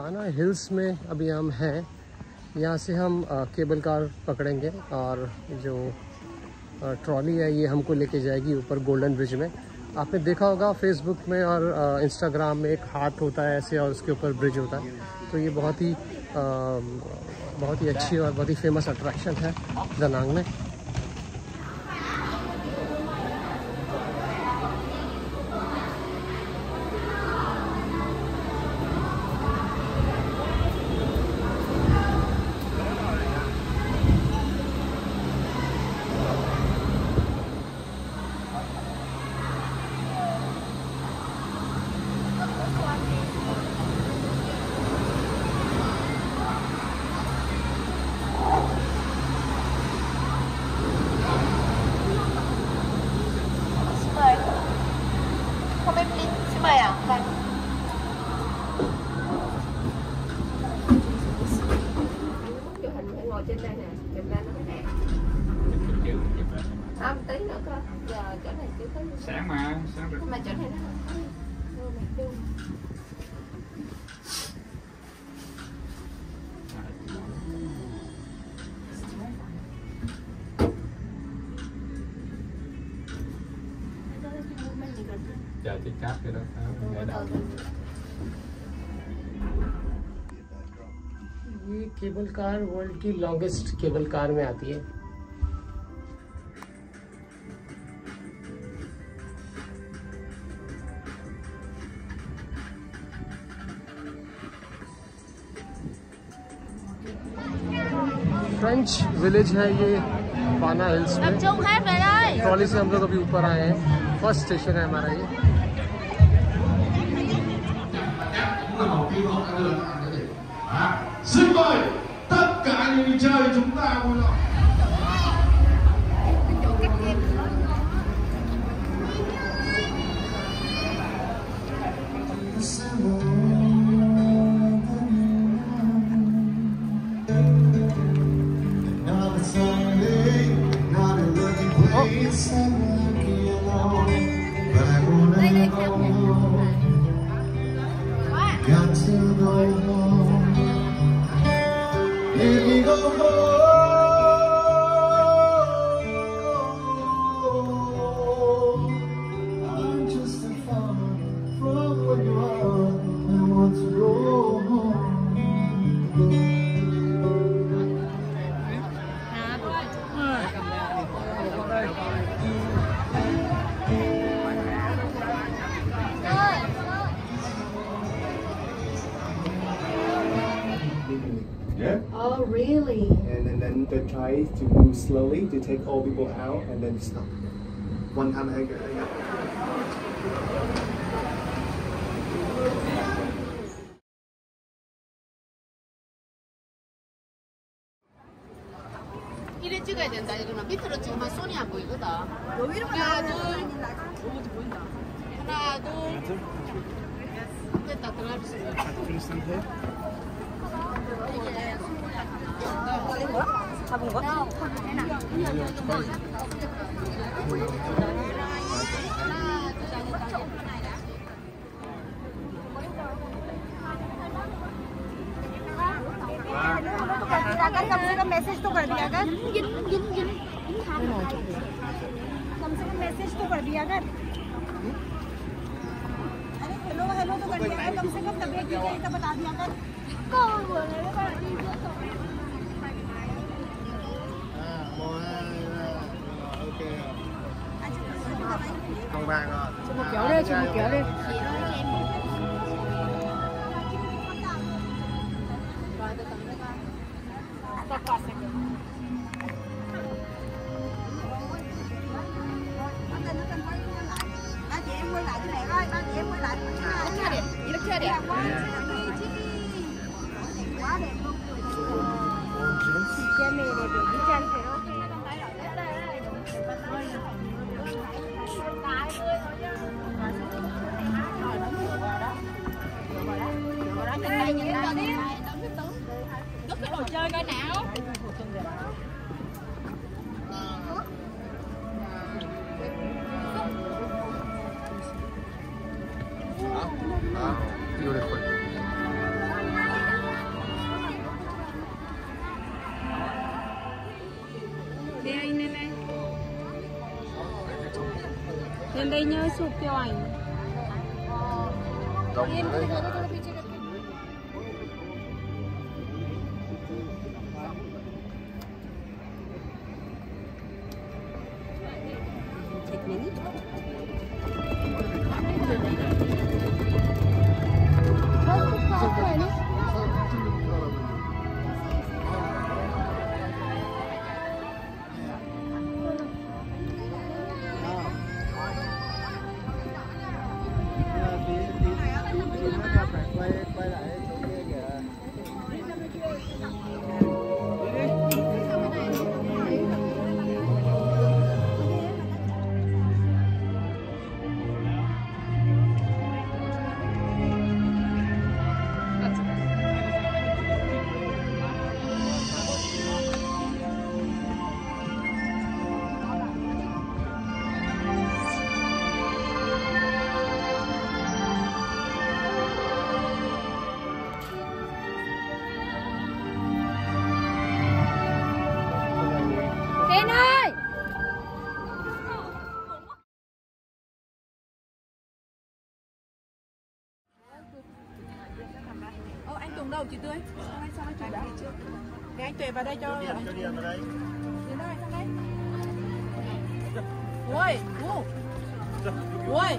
पाना हिल्स में अभी हम हैं। यहाँ से हम केबल कार पकड़ेंगे और जो ट्रॉली है ये हमको लेके जाएगी ऊपर गोल्डन ब्रिज में। आपने देखा होगा फेसबुक में और इंस्टाग्राम में एक हाथ होता है ऐसे और उसके ऊपर ब्रिज होता है। तो ये बहुत ही अच्छी और बहुत ही फेमस अट्रैक्शन है दानांग में। Trên đây nè, chụp ra nó mới đẹp. Không, tí nữa cơ. Giờ chỗ này chưa thấy. Sáng mà, sáng rồi. Nhưng mà chỗ này nó không thấy. Mày chung. Chờ chiếc cáp kia đó. ये cable car world की longest cable car में आती है। French village है ये पाना हिल्स में। ट्रॉली से हम लोग अभी ऊपर आए हैं। फर्स्ट स्टेशन है हमारा ये। Xin mời tất cả những người chơi chúng ta vui lòng. Yeah. Oh, really? And then they try to move slowly to take all people out and then stop. One time anger. 이래 찍어야 된다. 이거는 밑으로 찍으면 손이 안 보이거든. 하나, 둘. 하나, 둘. 됐다. 들어갈 수 있어. 잡은 거? अगर कम से कम मैसेज तो कर दिया कर। कम से कम मैसेज तो कर दिया कर। अरे हेलो हेलो तो कर दिया कर। कम से कम तबीयत ठीक है तो बता दिया कर। कौन बोल रहा है? Con ba rồi. Cho một kéo đây, cho một kéo đây. Ba chị em quay lại cái này coi, ba chị em quay lại. 이렇게 해야 돼. quá đẹp luôn. Cha mẹ này được với tranh kìa. Đốt cái đồ chơi coi nào. Beautiful. lên đây nhớ chụp cho ảnh. Đông đấy. Ken ơi! Anh Tùng đâu chị Tươi? Sao anh đã chưa? Để anh Tuệ vào đây cho. Cho Điền vào đây. Điền đây, sang đây. Ui, ui.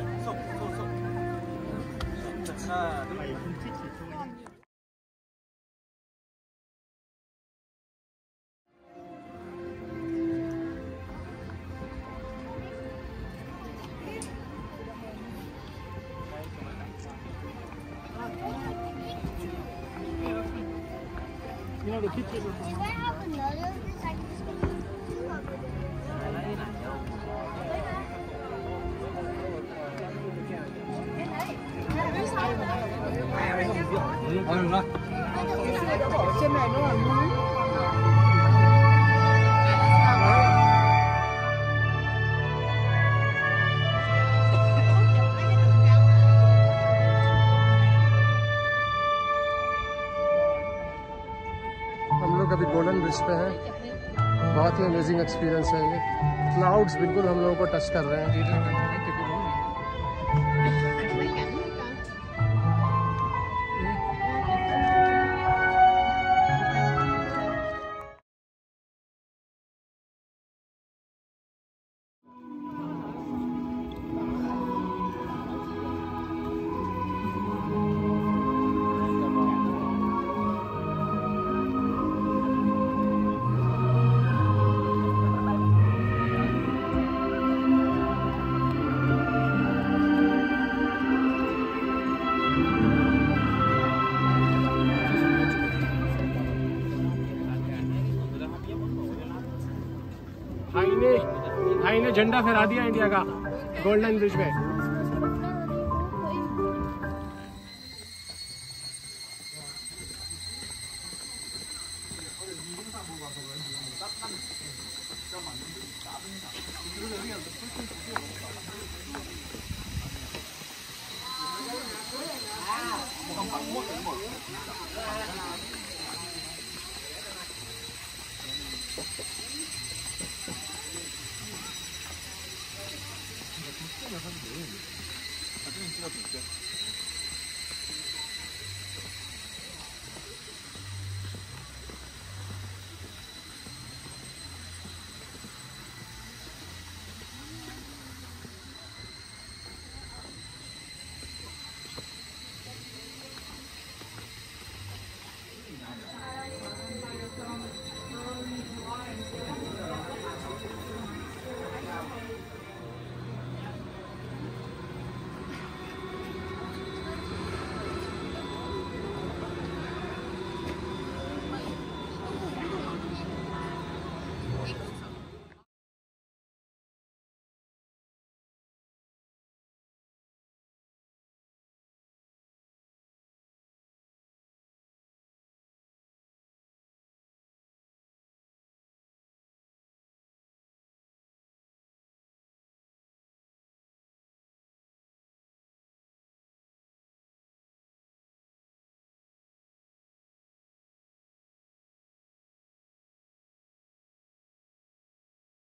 Trên này nó là núi. हम लोग अभी golden bridge पे हैं। बहुत ही amazing experience है ये। क्लाउड्स बिल्कुल हम लोगों को टच कर रहे हैं। भाई ने झंडा फहरा दिया इंडिया का गोल्डन ब्रिज पे।